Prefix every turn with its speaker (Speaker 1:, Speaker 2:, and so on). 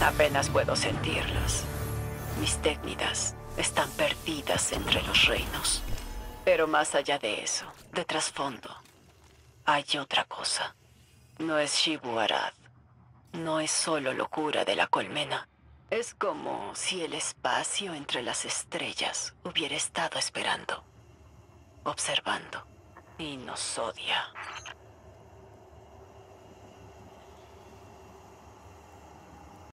Speaker 1: Apenas puedo sentirlas. Mis técnicas están perdidas entre los reinos. Pero más allá de eso, de trasfondo, hay otra cosa. No es Xivu Arad. No es solo locura de la colmena. Es como si el espacio entre las estrellas hubiera estado esperando, observando, y nos odia.